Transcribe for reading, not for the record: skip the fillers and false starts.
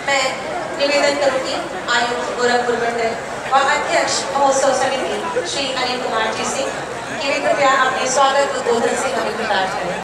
मैं निवेदन करूंगी आयुक्त गोरखपुर मंडल व अध्यक्ष महोत्सव समिति श्री अनिल कुमार जी से कि वे कृपया अपने स्वागत उद्बोधन से हमें प्रकाश करें।